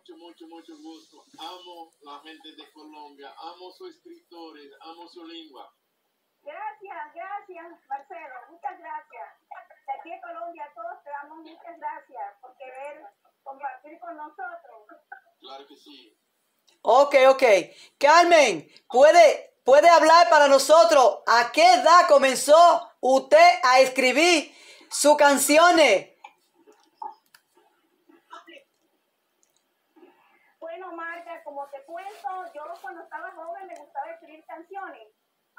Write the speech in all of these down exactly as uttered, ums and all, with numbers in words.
mucho, mucho, mucho gusto. Amo la gente de Colombia, amo sus escritores, amo su lengua. Gracias, gracias, Marcelo, muchas gracias. De aquí en Colombia todos te damos muchas gracias por querer compartir con nosotros. Claro que sí. Ok, ok. Carmen, ¿puede, puede hablar para nosotros a qué edad comenzó usted a escribir sus canciones? Bueno, Marta, como te cuento, yo cuando estaba joven me gustaba escribir canciones,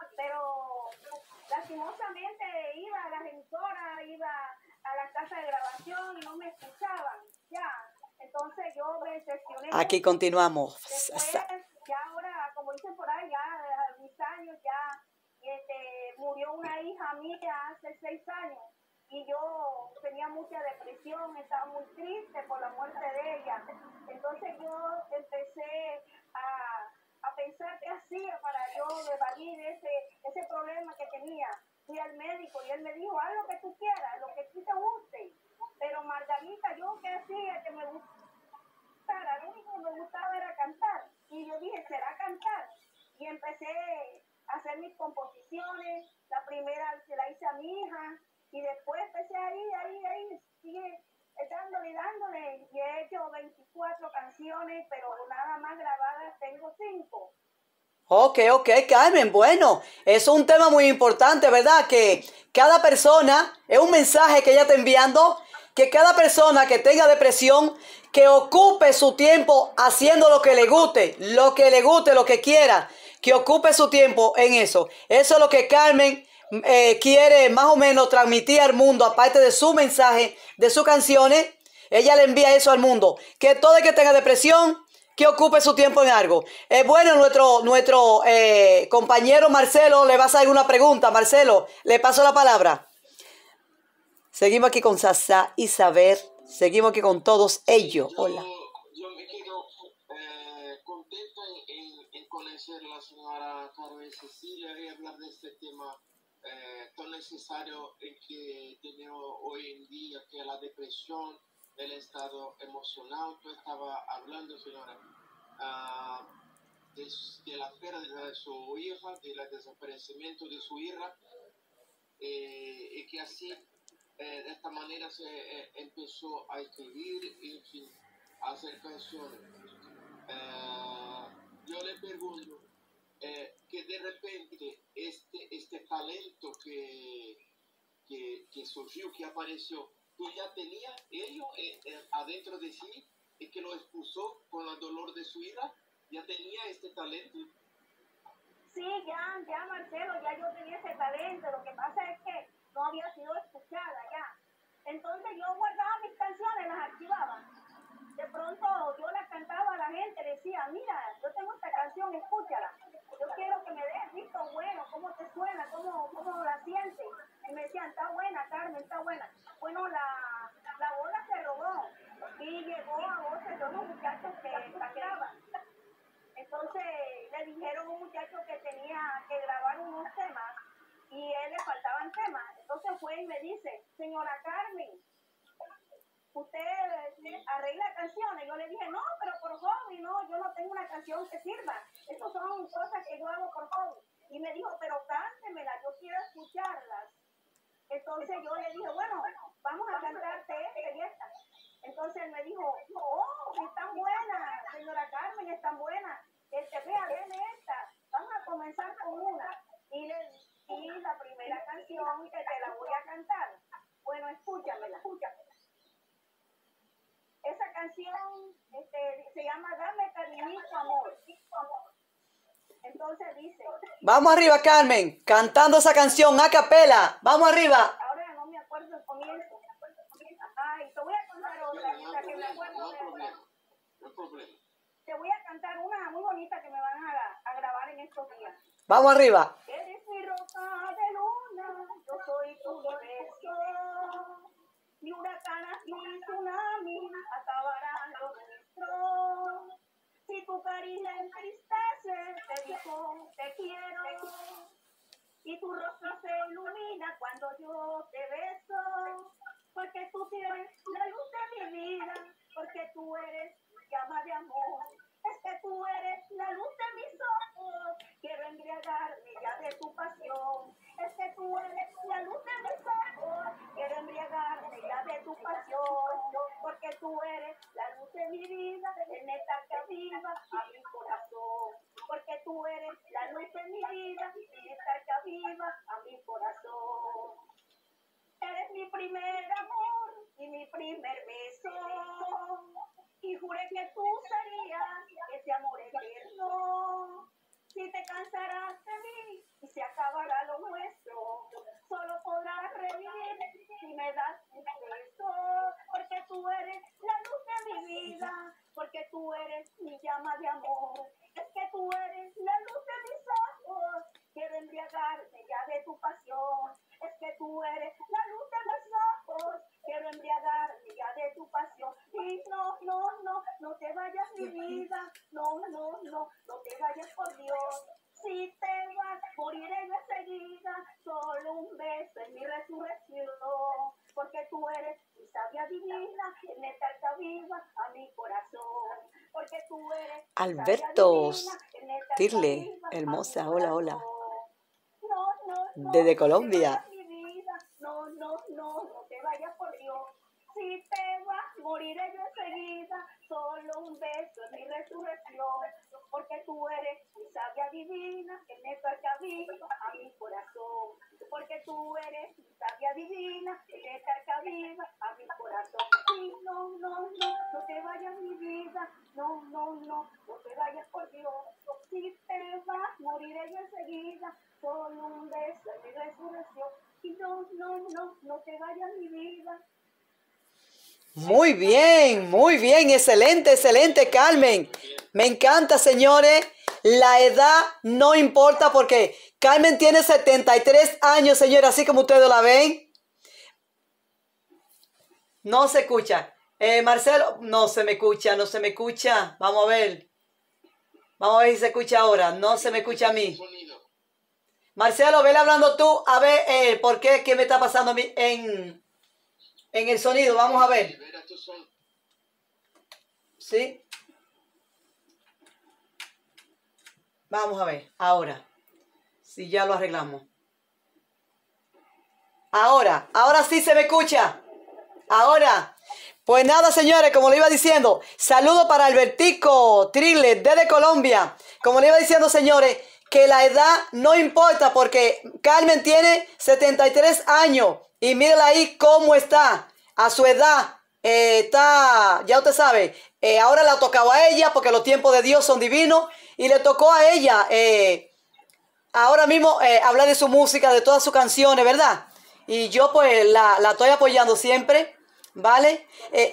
pero lastimosamente iba a las emisoras, iba a la casa de grabación y no me escuchaban, ya. Entonces yo me decepcioné. Aquí continuamos. Después, ya ahora, como dicen por ahí, ya a mis años, ya este, murió una hija mía hace seis años y yo tenía mucha depresión, estaba muy triste por la muerte de ella. Entonces yo empecé a, a pensar qué hacía para yo evadir ese, ese problema que tenía. Fui al médico y él me dijo, haz lo que tú quieras, lo que tú te guste. Pero Margarita, yo qué hacía que me gustara, lo único que me gustaba era cantar. Y yo dije, ¿será cantar? Y empecé a hacer mis composiciones. La primera se la hice a mi hija y después empecé ahí, ahí, ahí, sigue dándole, dándole. Y he hecho veinticuatro canciones, pero nada más grabadas tengo cinco. Ok, ok, Carmen, bueno, eso es un tema muy importante, ¿verdad? Que cada persona, es un mensaje que ella está enviando, que cada persona que tenga depresión, que ocupe su tiempo haciendo lo que le guste, lo que le guste, lo que quiera, que ocupe su tiempo en eso. Eso es lo que Carmen eh, quiere más o menos transmitir al mundo, aparte de su mensaje, de sus canciones, ella le envía eso al mundo, que todo el que tenga depresión, que ocupe su tiempo en algo. Eh, bueno, nuestro, nuestro eh, compañero Marcelo le va a hacer una pregunta. Marcelo, le paso la palabra. Seguimos aquí con Sasa y Saber. Seguimos aquí con todos ellos. Yo, Hola. yo me quedo eh, contento en, en, en conocer a la señora Carmen Cecilia y hablar de este tema eh, tan necesario en que tenemos hoy en día, que es la depresión, el estado emocional. Tú estabas hablando, señora, uh, de, de la pérdida de su hija, del desaparecimiento de su hija, eh, y que así, eh, de esta manera, se eh, empezó a escribir y, en fin, a hacer canciones. Eh, yo le pregunto, eh, que de repente este, este talento que, que, que surgió, que apareció, tú ya tenías ello eh, eh, adentro de sí y que lo expulsó con el dolor de su hija, ya tenía este talento. Sí, ya, ya, Marcelo, ya yo tenía ese talento. Lo que pasa es que no había sido escuchada ya. Entonces yo guardaba mis canciones, las archivaba. De pronto yo las cantaba a la gente, decía, mira, yo tengo esta canción, escúchala. Yo quiero que me des visto bueno, cómo te suena, cómo, cómo la sientes. Y me decían, está buena, Carmen, está buena. Bueno, la, la bola se robó y llegó a voces de unos muchachos que cantaban. Entonces le dijeron a un muchacho que tenía que grabar unos temas y a él le faltaban temas. Entonces fue y me dice, señora Carmen, usted arregla canciones. Yo le dije, no, pero por hobby, no, yo no tengo una canción que sirva. Estas son cosas que yo hago por hobby. Y me dijo, pero cántemela, yo quiero escucharlas. Entonces yo le dije, bueno, vamos a cantarte esta y esta. Entonces él me dijo, oh, están buenas, señora Carmen, están buenas. Este, vea, denme esta. Vamos a comenzar con una. Y le di la primera canción que te la voy a cantar. Bueno, escúchamela, escúchamela. Esa canción este, se llama Dame cariñito amor. Entonces dice... Vamos arriba, Carmen, cantando esa canción a capela. Vamos arriba. Ahora no me acuerdo el comienzo. Ay, te voy a contar otra, No, la que me acuerdo no de problema, otra. no problema. Te voy a cantar una muy bonita que me van a, a grabar en estos días. Vamos arriba. Eres mi rosa de luna, yo soy tu universo. Ni huracanes ni tsunami acabarán lo nuestro. Si tu cariño entristece, te digo te quiero. Y tu rostro se ilumina cuando yo te beso. Porque tú tienes la luz de mi vida, porque tú eres llama de amor. mi vida, en esta que aviva a mi corazón. Porque tú eres la luz de mi vida, en esta que aviva a mi corazón. Eres mi primer amor y mi primer beso. Y juré que tú serías ese amor eterno. Si te cansarás de mí y se acabará lo nuestro, solo podrás revivir si me das un beso. Porque tú eres la luz de mi vida, porque tú eres mi llama de amor. Es que tú eres la luz de mis ojos, quiero embriagarme ya de tu pasión. Es que tú eres la luz de mis ojos, quiero embriagarme ya de tu pasión. Y no, no, no, no te vayas mi vida, no, no, no, no te vayas por Dios. Si te vas, moriré yo enseguida, solo un beso en mi resurrección. Porque tú eres mi sabia divina, en esta alta viva a mi corazón. Porque tú eres Alberto Tirle, hermosa, hola, hola. No, no, no, Desde no Colombia. te vayas, mi vida. No, no, no, no te vayas por Dios. Si te vas, moriré yo enseguida. Solo un beso en mi resurrección. Porque tú eres mi sabia divina, que me toca viva a mi corazón. Porque tú eres mi sabia divina, que me toca viva a mi corazón. Sí, no, no, no, no te vayas mi vida. No, no, no, no te vayas por Dios. Si te vas, moriré yo enseguida. Solo un beso en mi resurrección. Y no, no, no, no te vayas mi vida. Muy bien, muy bien, excelente, excelente, Carmen. Me encanta, señores. La edad no importa porque Carmen tiene setenta y tres años, señores, así como ustedes la ven. No se escucha. Eh, Marcelo, no se me escucha, no se me escucha. Vamos a ver. Vamos a ver si se escucha ahora. No se me escucha a mí. Marcelo, vele hablando tú. A ver, eh, ¿por qué? ¿Qué me está pasando a mí en, en el sonido? Vamos a ver. ¿Sí? Vamos a ver. Ahora. Si ya lo arreglamos. Ahora. Ahora sí se me escucha. Ahora. Pues nada, señores, como le iba diciendo, saludo para Albertico Trile desde Colombia. Como le iba diciendo, señores, que la edad no importa porque Carmen tiene setenta y tres años y mírala ahí cómo está. A su edad eh, está, ya usted sabe, eh, ahora le ha tocado a ella porque los tiempos de Dios son divinos y le tocó a ella eh, ahora mismo eh, hablar de su música, de todas sus canciones, ¿verdad? Y yo pues la, la estoy apoyando siempre. ¿Vale? Eh,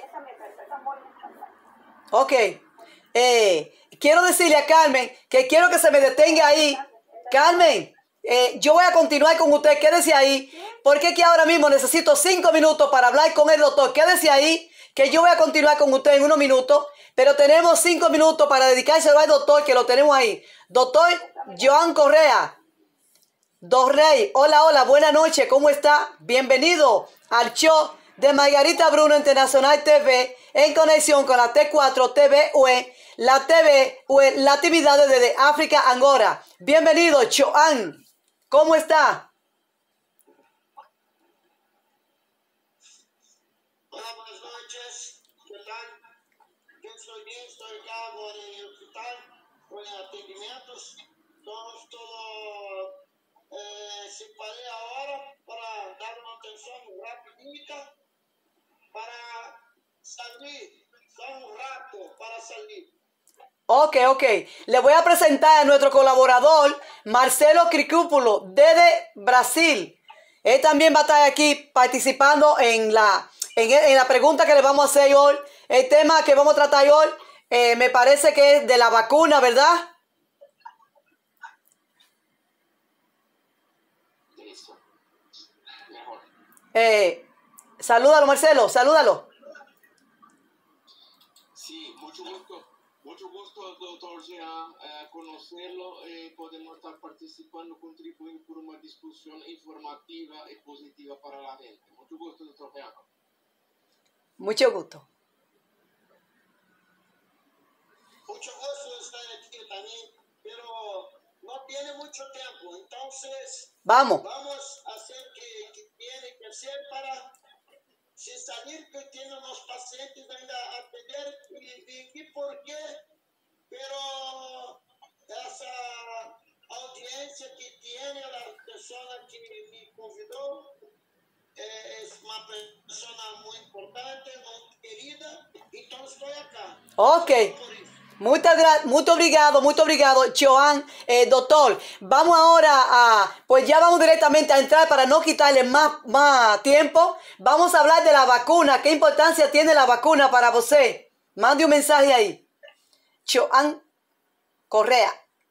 ok. Eh, quiero decirle a Carmen que quiero que se me detenga ahí. Carmen, eh, yo voy a continuar con usted. Quédese ahí. Porque que ahora mismo necesito cinco minutos para hablar con el doctor. Quédese ahí, que yo voy a continuar con usted en unos minutos. Pero tenemos cinco minutos para dedicárselo al doctor, que lo tenemos ahí. Doctor Joan Correa. Dos Rey, hola, hola, buenas noches. ¿Cómo está? Bienvenido al show de Margarita Bruno Internacional T V en conexión con la T cuatro T V U E, la T V U E, la actividad desde África, Angora. Bienvenido, Joan. ¿Cómo está? Hola, buenas noches. ¿Qué tal? Yo estoy bien, estoy acá por el hospital, con atendimientos. Todos, todo eh, se paré ahora para dar una atención rapidita. Para salir, son un rato para salir. Ok, ok. Le voy a presentar a nuestro colaborador, Marcelo Cricúpulo, desde Brasil. Él también va a estar aquí participando en la, en, en la pregunta que le vamos a hacer hoy. El tema que vamos a tratar hoy eh, me parece que es de la vacuna, ¿verdad? Eso. Mejor. Eh, salúdalo, Marcelo, salúdalo. Sí, mucho gusto. Mucho gusto, doctor Jean, eh, conocerlo. Eh, podemos estar participando, contribuyendo por una discusión informativa y positiva para la gente. Mucho gusto, doctor Jean. Mucho gusto. Mucho gusto estar aquí también, pero no tiene mucho tiempo. Entonces, Vamos. vamos a hacer que, que tiene que hacer para sin saber que tiene unos pacientes ainda a atender y, y, y por qué, pero esa audiencia que tiene la persona que me convidó eh, es una persona muy importante, muy querida, entonces estoy acá. Ok. Muchas gracias, muy obrigado, muy obrigado, Joan, eh, doctor. Vamos ahora a, pues ya vamos directamente a entrar para no quitarle más, más tiempo. Vamos a hablar de la vacuna. ¿Qué importancia tiene la vacuna para usted? Mande un mensaje ahí. Joan Correa.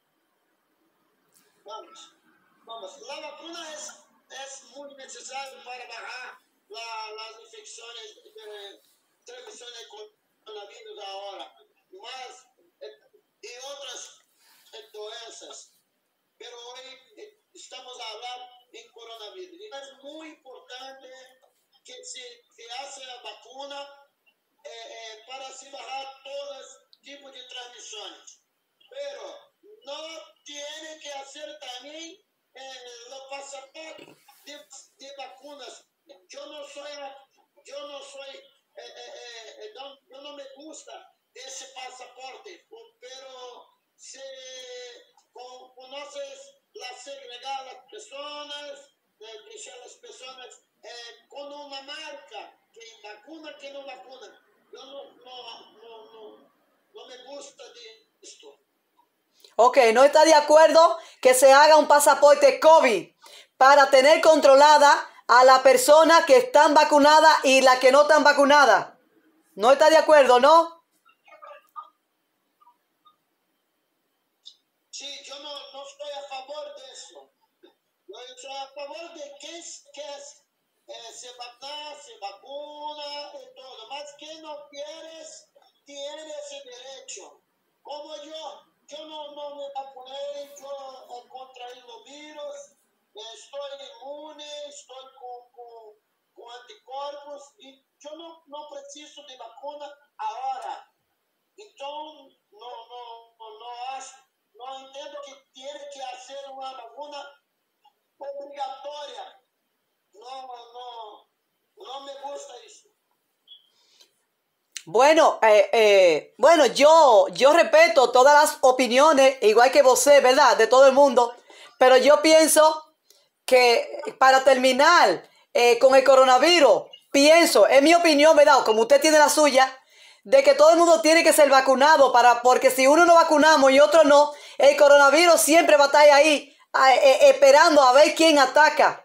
Vamos, vamos. La vacuna es, es muy necesaria para bajar la, las infecciones, eh, transmisiones de coronavirus ahora, más eh, y otras eh, doenças. Pero hoy eh, estamos a hablar en coronavirus. Y es muy importante que se, se hace la vacuna eh, eh, para se bajar todos tipos de transmisiones. Pero no tiene que hacer también eh, los pasaportes de, de vacunas. Yo no soy, yo no soy, eh, eh, eh, no, yo no me gusta ese pasaporte, pero se con, conoces la segregar a las personas, eh, deixar las personas eh, con una marca que vacuna, que no vacuna. Yo no, no, no, no, no me gusta de esto. Ok, no está de acuerdo que se haga un pasaporte COVID para tener controlada a la persona que están vacunadas y la que no están vacunadas. No está de acuerdo, ¿no? Sí, yo no, no estoy a favor de eso. Yo estoy a favor de que, que eh, se vacuna, se vacuna y todo. Más que no quieres, tienes ese derecho. Como yo, yo no, no me vacuné, yo eh, contraí los virus, eh, estoy inmune, estoy con, con, con anticuerpos y yo no, no preciso de vacuna ahora. Entonces, no, no, no, no acho, no entendo que tiene que hacer una vacuna obligatoria. No, no, no me gusta eso. Bueno, eh, eh, bueno, yo, yo respeto todas las opiniones, igual que vos, ¿verdad? De todo el mundo. Pero yo pienso que para terminar eh, con el coronavirus, pienso, es mi opinión, ¿verdad? Como usted tiene la suya, de que todo el mundo tiene que ser vacunado, para, porque si uno no vacunamos y otro no, el coronavirus siempre va a estar ahí a, eh, esperando a ver quién ataca.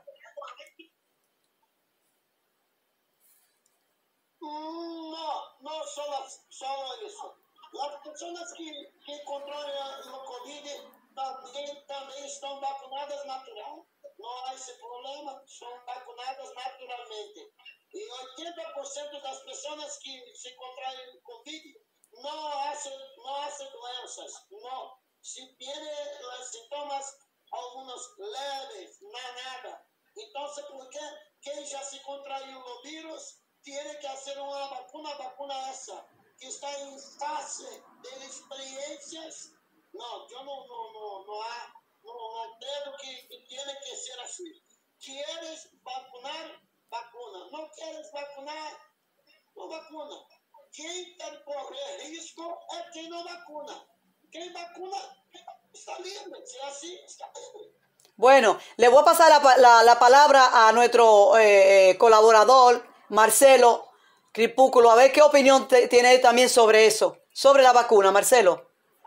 No, no solo, solo eso. Las personas que, que controlan el COVID también, también están vacunadas natural. No hay ese problema, son vacunadas naturalmente. Y ochenta por ciento de las personas que se contraen el COVID no hacen, no hacen doenças. No. Si tienen los síntomas, algunos leves, no nada. Entonces, ¿por qué quien ya se contraiu el virus tiene que hacer una vacuna, vacuna esa, que está en fase de experiencias? No, yo no, no, no, no, ha, no, no creo que, que tiene que ser así. ¿Quieres vacunar? Vacuna. ¿No quieres vacunar? No vacuna. Quien corre riesgo es quien no vacuna. Quien vacuna está libre. Si así, está libre. Bueno, le voy a pasar la, la, la palabra a nuestro eh, colaborador, Marcelo Cripúsculo, a ver qué opinión te, tiene él también sobre eso, sobre la vacuna, Marcelo.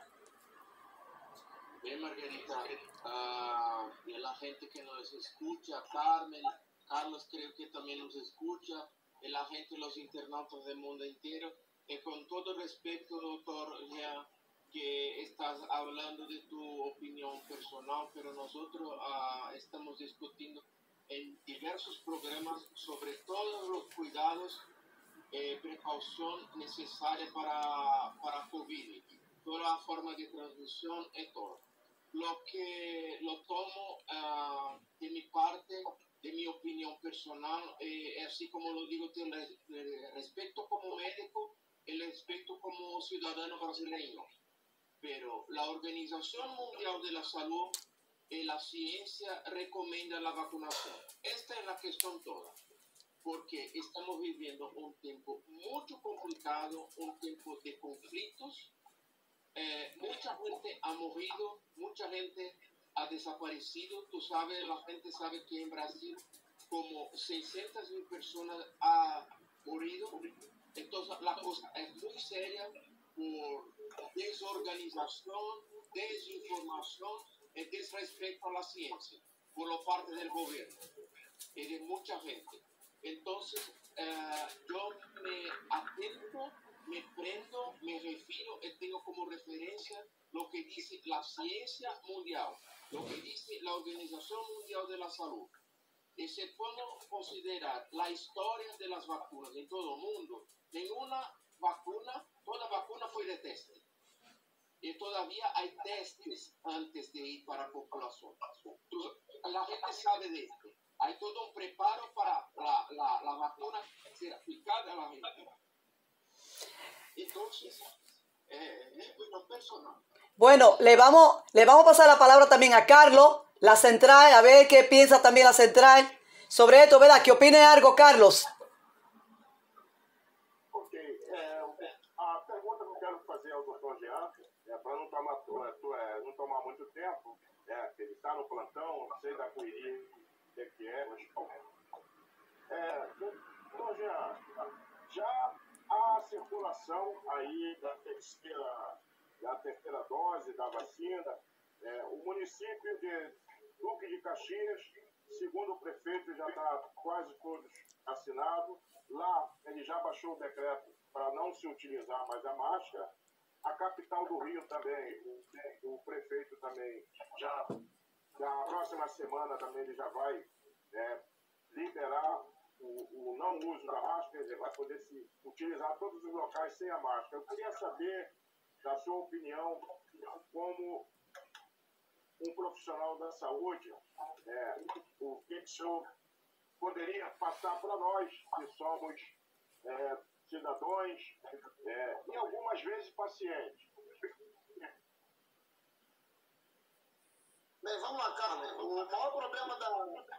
Bien, Margarita, uh, y a la gente que nos escucha, Carmen, Carlos creo que también nos escucha, y la gente, los internautas del mundo entero, y con todo respeto, doctor, ya que estás hablando de tu opinión personal, pero nosotros uh, estamos discutiendo en diversos programas sobre todos los cuidados, eh, precaución necesaria para, para COVID, toda la forma de transmisión y todo. Lo que lo tomo uh, de mi parte, de mi opinión personal, eh, así como lo digo, te respeto como médico, el respeto como ciudadano brasileño. Pero la Organización Mundial de la Salud y la ciencia recomienda la vacunación. Esta es la cuestión toda. porque estamos viviendo un tiempo mucho complicado, un tiempo de conflictos. Eh, mucha gente ha morido, mucha gente ha desaparecido. Tú sabes, la gente sabe que en Brasil como seiscientas mil personas han morido. Entonces la cosa es muy seria por desorganización, desinformación y desrespeto a la ciencia por la parte del gobierno y de mucha gente. Entonces, eh, yo me atento, me prendo, me refiero y tengo como referencia lo que dice la ciencia mundial, lo que dice la Organización Mundial de la Salud. Y se puede considerar la historia de las vacunas en todo el mundo, ninguna vacuna, toda vacuna fue de teste. Y todavía hay testes antes de ir para la población. La gente sabe de esto. Hay todo un preparo para la, la, la vacuna ser aplicada a la gente. Entonces, eh, es una persona. Bueno, le vamos, le vamos a pasar la palabra también a Carlos, la central, a ver qué piensa también la central sobre esto, ¿verdad? ¿Qué opine algo, Carlos? Ok, é, a pergunta que eu quero fazer ao doutor Jean, é, para não tomar, é, não tomar muito tempo, é, que ele está no plantão, não sei da correria que é, mas é, doutor Jean, já há circulação aí da terceira, da terceira dose da vacina, é, o município de Duque de Caxias, segundo o prefeito, já está quase todos assinados. Lá ele já baixou o decreto para não se utilizar mais a máscara. A capital do Rio também, o, o prefeito também já, na próxima semana também ele já vai é, liberar o, o não uso da máscara, ele vai poder se utilizar todos os locais sem a máscara. Eu queria saber da sua opinião como um profissional da saúde, é, o que o senhor poderia passar para nós, que somos é, cidadãos é, e algumas vezes pacientes. Bem, vamos lá, Carmen. O maior problema da,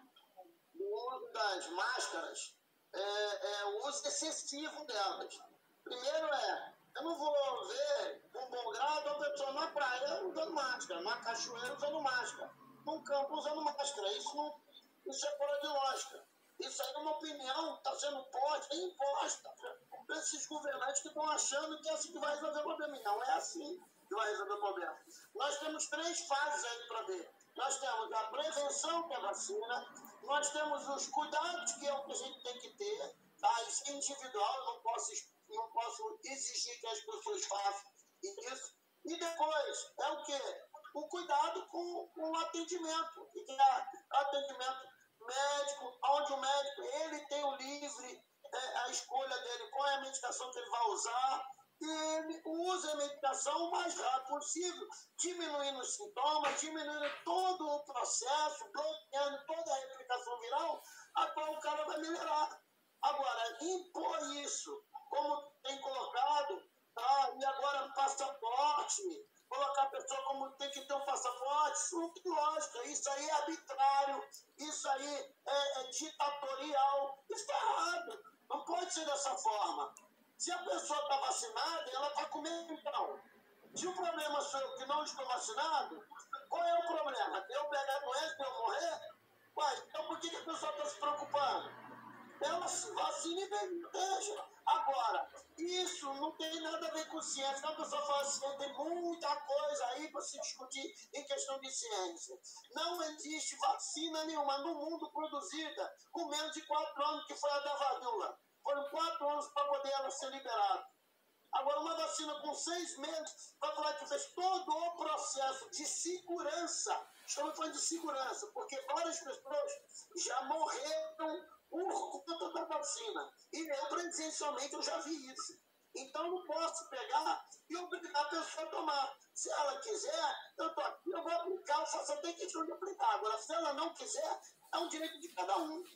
do uso das máscaras é, é o uso excessivo delas. Primeiro é, eu não vou ver com bom grado a pessoa na praia usando máscara, na cachoeira usando máscara, num campo usando máscara. Isso, não, isso é fora de lógica. Isso aí, numa opinião, está sendo posta, imposta para esses governantes que estão achando que é assim que vai resolver o problema. Não é assim que vai resolver o problema. Nós temos três fases aí para ver. Nós temos a prevenção, que é a vacina, nós temos os cuidados, que é o que a gente tem que ter, tá? Isso é individual, eu não posso, não posso exigir que as pessoas façam isso. E depois, é o quê? O cuidado com, com o atendimento, que é atendimento médico, onde o médico ele tem o livre, é, a escolha dele, qual é a medicação que ele vai usar, e ele usa a medicação o mais rápido possível, diminuindo os sintomas, diminuindo todo o processo, bloqueando toda a replicação viral, a qual o cara vai melhorar. Agora, impor isso, como tem colocado, tá? E agora passaporte, colocar a pessoa como tem que ter um passaporte, isso não tem lógica, isso aí é arbitrário, isso aí é, é ditatorial, isso está errado, não pode ser dessa forma. Se a pessoa está vacinada, ela está comendo então. Se o problema sou eu que não estou vacinado, qual é o problema? De eu pegar a doença, de eu morrer? Ué, então por que a pessoa está se preocupando? Ela se vacina e veja. Agora, isso não tem nada a ver com ciência. Quando a pessoa fala assim, tem muita coisa aí para se discutir em questão de ciência. Não existe vacina nenhuma no mundo produzida com menos de quatro anos, que foi a da varíola. Foram quatro anos para poder ela ser liberada. Agora, uma vacina com seis meses, vai falar que fez todo o processo de segurança. Estamos falando de segurança, porque várias pessoas já morreram por conta da vacina. E eu, presencialmente, eu já vi isso. Então, não posso pegar e obrigar a pessoa a tomar. Se ela quiser, eu tô aqui, eu vou aplicar, eu faço até questão de aplicar. Agora, se ela não quiser, é um direito de cada um.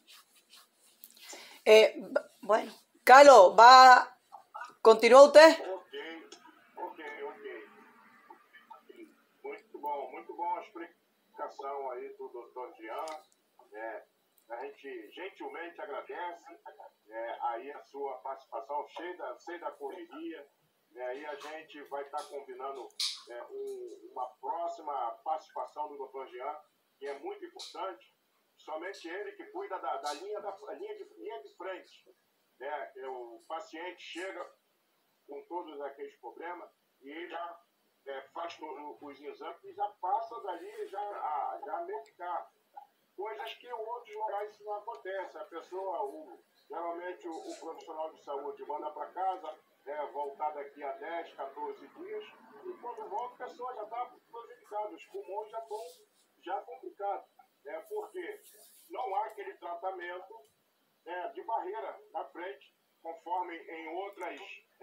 Eh, bueno, Carlos, va, continúa usted. Ok, ok, ok. Muito bom, muito bom a explicação aí do doutor Jean. É, a gente gentilmente agradece. é, aí a sua participação, cheia da, cheia da correria. É, aí a gente vai estar combinando é, um, uma próxima participação do doutor Jean, que é muito importante. Somente ele que cuida da, da, linha, da linha, de, linha de frente. Né? O paciente chega com todos aqueles problemas e ele já é, faz todos os exames e já passa dali já a, já a medicar. Coisas que em outros locais isso não acontece. A pessoa, o, geralmente o, o profissional de saúde manda para casa, é, voltar daqui a dez, quatorze dias, e quando volta a pessoa já está prejudicada, os pulmões já estão já complicados. É, porque não há aquele tratamento é, de barreira na frente, conforme em outras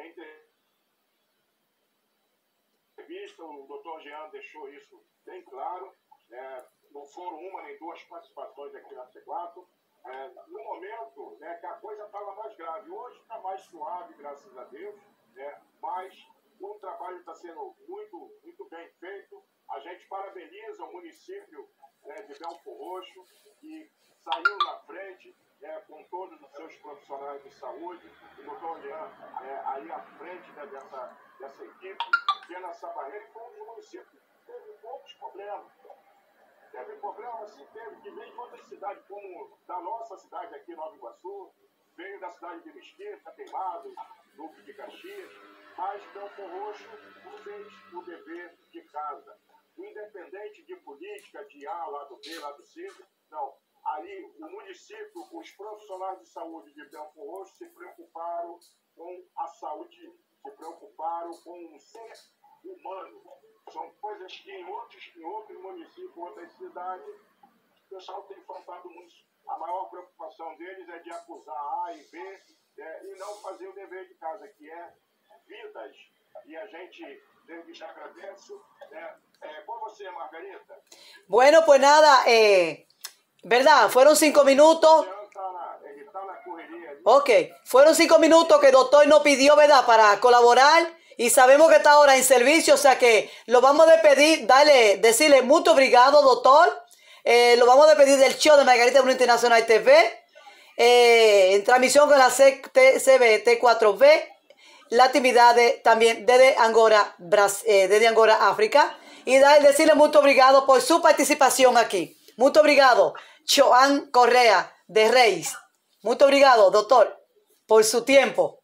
entrevistas, o doutor Jean deixou isso bem claro. É, não foram uma nem duas participações aqui na C quatro. É, no momento, né, que a coisa estava mais grave. Hoje está mais suave, graças a Deus, né, mas o trabalho está sendo muito, muito bem feito. A gente parabeniza o município, né, de Belfor Roxo, que saiu na frente, né, com todos os seus profissionais de saúde. O doutor Jean é, aí à frente, né, dessa, dessa equipe, tendo essa barreira, e foi um dos municípios que teve poucos problemas. Teve problema, assim, teve, que veio de outras cidades, como da nossa cidade aqui, Nova Iguaçu, veio da cidade de Mesquita, Queimado, Duque de Caxias, mas Belfor Roxo fez o dever de casa. Independente de política, de A, lado B, lado C, não. Ali, o município, os profissionais de saúde de Belfor Roxo se preocuparam com a saúde, se preocuparam com o ser humano. São coisas que em outros, em outros municípios, outras cidades, o pessoal tem faltado muito. A maior preocupação deles é de acusar A e B, é, e não fazer o dever de casa, que é vidas. E a gente desde já agradece. Né? É, com você, Margarita. Bueno, pues nada, eh, ¿verdad? Fueron cinco minutos. Ele está na correria. Ok, fueron cinco minutos que el doctor nos pidió, ¿verdad? Para colaborar. Y sabemos que está ahora en servicio, o sea que lo vamos a despedir, darle, decirle mucho obrigado, doctor. Eh, lo vamos a despedir del show de Margarita Bruno Internacional T V, eh, en transmisión con la C B T cuatro B, la actividad de, también desde Angora, Bras, eh, desde Angora, África. Y dar, decirle mucho obrigado por su participación aquí. Mucho obrigado, Joan Correa de Reis. Mucho obrigado, doctor, por su tiempo.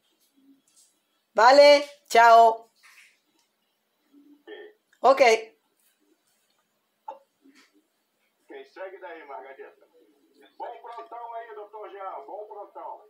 Vale. Chao. Ok. Quem segue daí, Margarita? Bom prontão aí, doutor Jean. Bom prontão.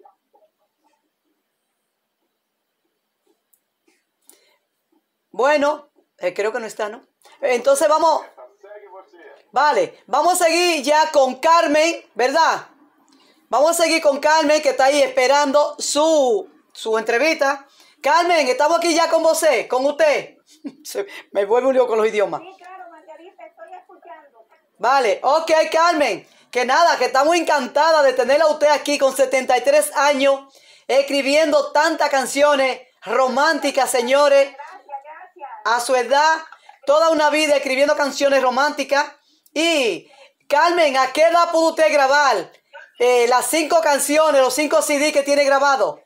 Bueno, eh, creo que no está, ¿no? Entonces vamos... Segue você. Vale, vamos a seguir ya con Carmen, ¿verdad? Vamos a seguir con Carmen, que está ahí esperando su, su entrevista. Carmen, estamos aquí ya con vos, con usted. Me vuelvo un lío con los idiomas. Sí, claro, Margarita, estoy escuchando. Vale, ok, Carmen. Que nada, que estamos encantadas de tenerla a usted aquí con setenta y tres años, escribiendo tantas canciones románticas, señores. Gracias, gracias. A su edad, toda una vida escribiendo canciones románticas. Y, Carmen, ¿a qué edad pudo usted grabar eh, las cinco canciones, los cinco C D que tiene grabado?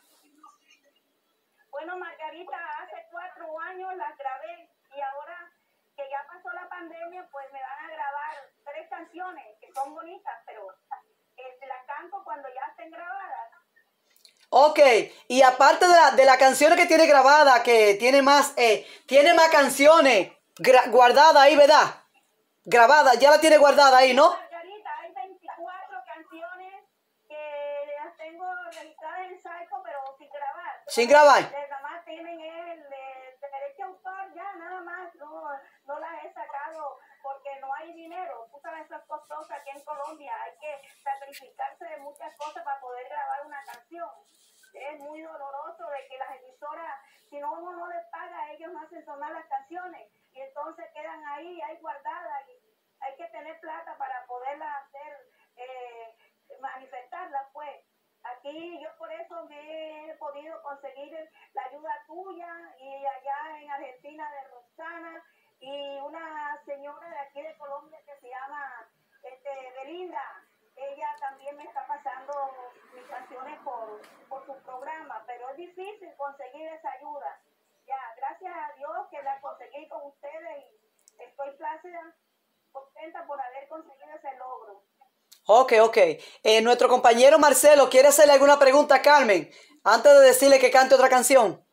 Bueno, Margarita, hace cuatro años las grabé y ahora que ya pasó la pandemia, pues me van a grabar tres canciones que son bonitas, pero eh, las canto cuando ya estén grabadas. Ok, y aparte de, la, de las canciones que tiene grabada, que tiene más, eh, tiene más canciones guardadas ahí, ¿verdad? Grabadas, ya la tiene guardada ahí, ¿no? Margarita, hay veinticuatro canciones que las tengo registradas en Psycho, pero sin grabar. Sin grabar. Nada más tienen el, el, el derecho a autor, ya nada más, no, no las he sacado porque no hay dinero. Tú sabes, eso es costoso aquí en Colombia, hay que sacrificarse de muchas cosas para poder grabar una canción. Es muy doloroso de que las emisoras, si no uno no les paga, ellos no hacen sonar las canciones y entonces quedan ahí, ahí guardadas y hay que tener plata para poderlas hacer, eh, manifestarlas, pues. Aquí yo por eso me he podido conseguir la ayuda tuya y allá en Argentina de Roxana y una señora de aquí de Colombia que se llama este, Belinda. Ella también me está pasando mis canciones por, por su programa, pero es difícil conseguir esa ayuda. Ya, gracias a Dios que la conseguí con ustedes y estoy plácida, contenta por haber conseguido ese logro. Ok, ok. Eh, nuestro compañero Marcelo, ¿quiere hacerle alguna pregunta a Carmen antes de decirle que cante otra canción?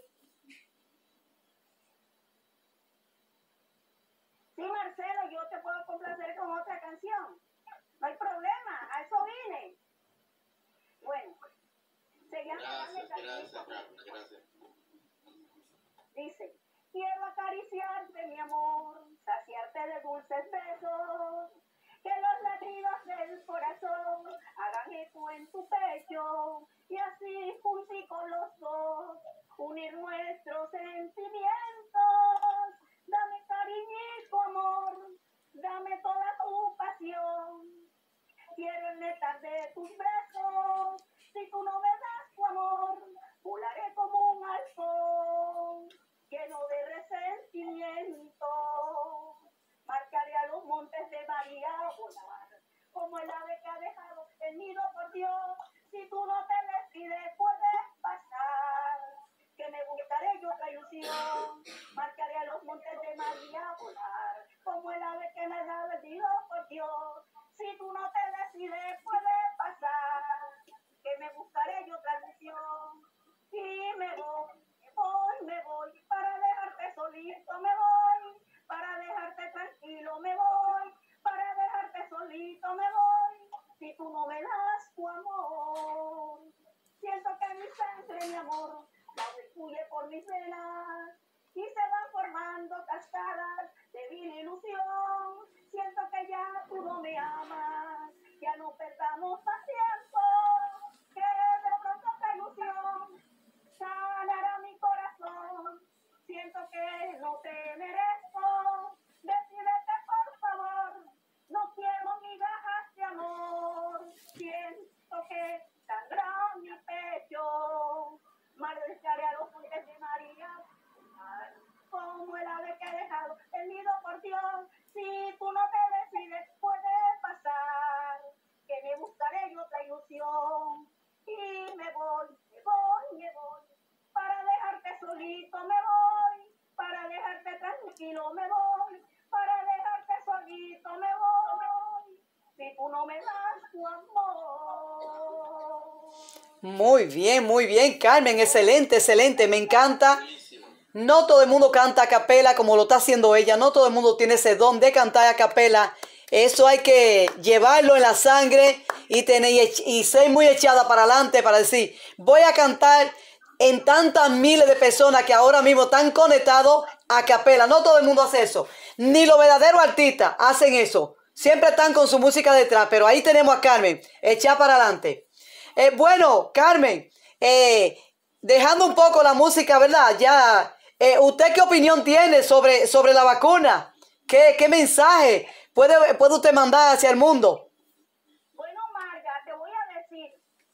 Sí, Marcelo, yo te puedo complacer con otra canción. No hay problema, a eso vine. Bueno, se llama Gracias, Dame gracias, Cariño. Carmen, gracias. Dice, quiero acariciarte, mi amor, saciarte de dulces besos, que los latidos del corazón hagan eco en tu pecho, y así junticos los dos, unir nuestros sentimientos. Dame cariñito, amor, dame toda tu pasión. Quiero el néctar de tus besos, si tú no me das tu amor, volaré como un halcón, lleno de resentimiento. Marcaré a los montes de María a volar, como el ave que ha dejado el nido por Dios. Si tú no te decides, puedes pasar, que me buscaré yo otra ilusión. Marcaré a los montes de María a volar, como el ave que me ha dejado el nido por Dios. Si tú no te decides, puedes pasar, que me buscaré yo otra ilusión. Y me voy, me voy, me voy, para dejarte solito me voy, para dejarte tranquilo me voy, para dejarte solito me voy, si tú no me das tu amor. Siento que mi sangre, mi amor, fluye por mis venas y se van formando cascadas de vil ilusión. Siento que ya tú no me amas, ya no perdamos más tiempo, que de pronto esta ilusión sanará mi corazón. Siento que no te merezco, decídete por favor, no quiero migajas de amor. Siento que sangrará mi pecho, marcharé a los montes de María, como el ave que ha dejado el nido por Dios. Si tú no te decides, puedes pasar, que me buscaré yo otra ilusión. Y me voy, me voy, me voy, para dejarte solito me voy, para dejarte tranquilo me voy, para dejarte solito me voy, si tú no me das tu amor. Muy bien, muy bien, Carmen. Excelente, excelente. Me encanta. No todo el mundo canta a capela como lo está haciendo ella. No todo el mundo tiene ese don de cantar a capela. Eso hay que llevarlo en la sangre y, tener, y ser muy echada para adelante para decir, voy a cantar en tantas miles de personas que ahora mismo están conectados a capela. No todo el mundo hace eso. Ni los verdaderos artistas hacen eso. Siempre están con su música detrás. Pero ahí tenemos a Carmen, echada para adelante. Eh, bueno, Carmen, eh, dejando un poco la música, ¿verdad? Ya, eh, ¿usted qué opinión tiene sobre, sobre la vacuna? ¿Qué, qué mensaje puede, puede usted mandar hacia el mundo? Bueno, Marga, te voy a decir,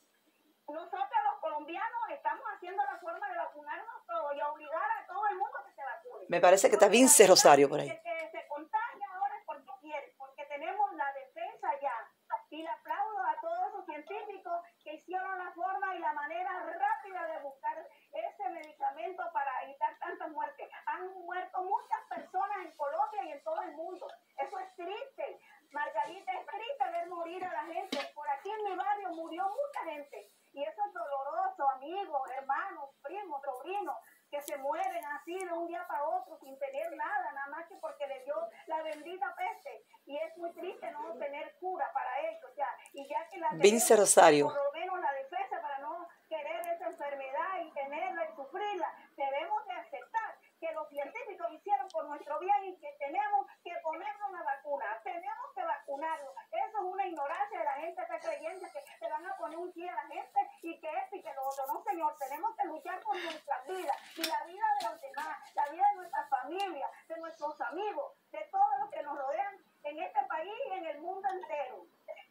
nosotros los colombianos estamos haciendo la forma de vacunarnos todos y obligar a todo el mundo que se vacune. Me parece que está Vince Rosario por ahí. El que se contagia ahora es porque quiere, porque tenemos la defensa ya. Y le aplaudo a todos esos científicos que hicieron la forma y la manera rápida de buscar ese medicamento para evitar tantas muertes. Han muerto muchas personas en Colombia y en todo el mundo. Eso es triste. Margarita, es triste ver morir a la gente. Por aquí en mi barrio murió mucha gente. Y eso es doloroso, amigos, hermanos, primos, sobrinos, que se mueren así de un día para otro sin tener nada, nada más que porque le dio la bendita peste. Y es muy triste no tener cura para ellos ya. Y ya que la Vince Rosario. por lo menos la defensa para no querer esa enfermedad y tenerla y sufrirla, debemos de aceptar que los científicos hicieron por nuestro bien y que tenemos que ponernos una vacuna. Tenemos que vacunarlo. Eso es una ignorancia de la gente que está creyendo que se van a poner un pie a la gente y que esto y que lo otro. No, señor, tenemos que luchar por nuestras vidas y la vida de los demás, la vida de nuestra familia, de nuestros amigos, de todos los que nos rodean en este país y en el mundo entero.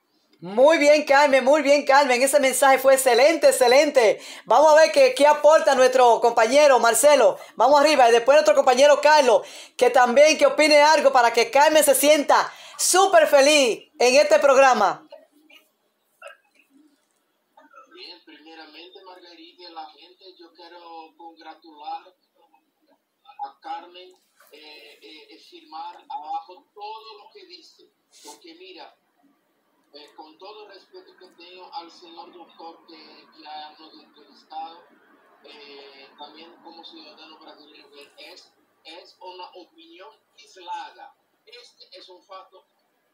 Muy bien, Carmen, muy bien, Carmen. Ese mensaje fue excelente, excelente. Vamos a ver qué, qué aporta nuestro compañero Marcelo. Vamos arriba. Y después nuestro compañero Carlos, que también que opine algo para que Carmen se sienta súper feliz en este programa. Bien, congratular a Carmen, eh, eh, firmar abajo todo lo que dice, porque mira, eh, con todo el respeto que tengo al señor doctor que, que hemos entrevistado, eh, también como ciudadano brasileño, es, es una opinión aislada. Este es un fato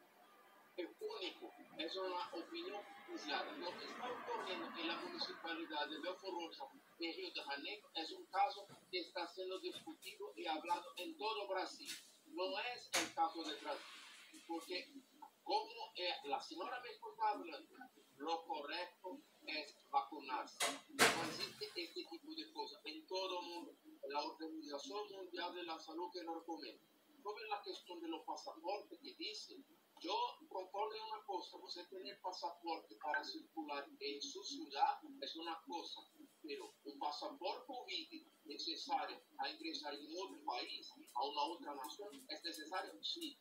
único, es una opinión aislada. Lo que está ocurriendo en la municipalidad de Belfort Roxo, en Río de Janeiro, es un caso que está siendo discutido y hablado en todo Brasil. No es el caso de Brasil, porque como eh, la señora mismo está hablando, lo correcto es vacunarse. No existe este tipo de cosas en todo el mundo. La Organización Mundial de la Salud que lo recomienda. Sobre la cuestión de los pasaportes que dicen, yo propongo una cosa, usted tener pasaporte para circular en su ciudad es una cosa, pero un pasaporte COVID necesario a ingresar en otro país, a una otra nación, ¿es necesario? Sí.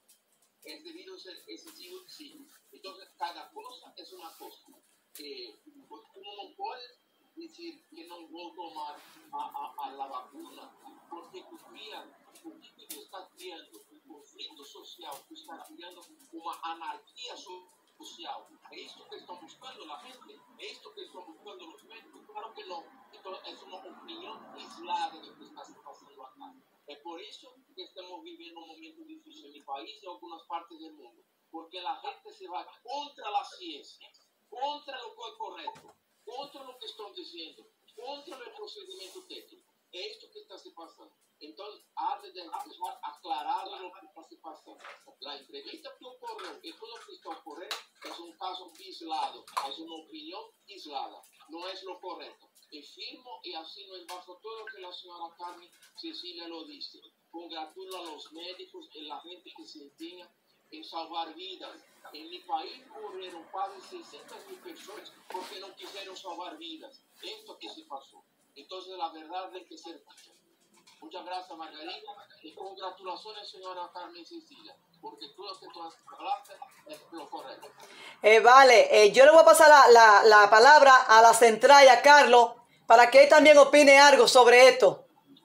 ¿Es debido a ser excesivo? Sí. Entonces, cada cosa es una cosa. Eh, pues uno no puede decir que no voy a tomar a, a, a la vacuna, porque tú crías, porque tú estás creando un conflicto social, tú estás creando una anarquía social. ¿Es esto que están buscando la gente? ¿Es esto que están buscando los médicos? Claro que no. Entonces, es una opinión aislada de lo que está pasando acá. Es por eso que estamos viviendo un momento difícil en mi país y en algunas partes del mundo, porque la gente se va contra la ciencia, contra lo que es correcto, contra lo que están diciendo, contra el procedimiento técnico. Es esto que está se pasando. Entonces, antes de empezar a aclarar lo que está se pasando, la entrevista que ocurrió y todo lo que está ocurriendo es un caso aislado, es una opinión aislada, no es lo correcto. Y firmo y así no bajo todo lo que la señora Carmen Cecilia lo dice. Congratulo a los médicos y la gente que se empeña en salvar vidas. En mi país murieron casi seiscientas mil personas porque no quisieron salvar vidas. Esto que se pasó. Entonces la verdad hay que ser dicha. Muchas gracias, Margarita, y congratulaciones, señora Carmen Cecilia, porque todo lo que tú hablaste es lo correcto. Eh, vale, eh, yo le voy a pasar la, la, la palabra a la central y a Carlos para que él también opine algo sobre esto,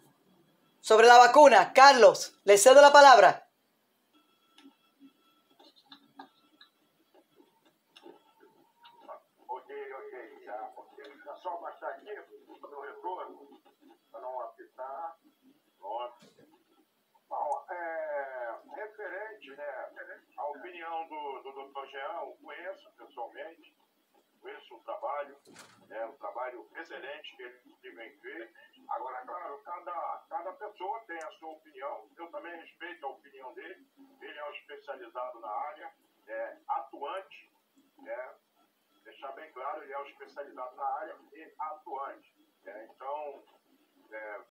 sobre la vacuna. Carlos, le cedo la palabra. Ok, ok, já, ok. É só baixar aqui no retorno, para não apitar. Pronto. Bom, é, referente, né, à opinião do, do doutor Jean, eu conheço pessoalmente, conheço o trabalho, é um trabalho excelente que ele vem ver. Agora, claro, cada, cada pessoa tem a sua opinião, eu também respeito a opinião dele, ele é um especializado na área, é atuante, né, deixar bem claro, ele é um especializado na área e atuante. É, então, é,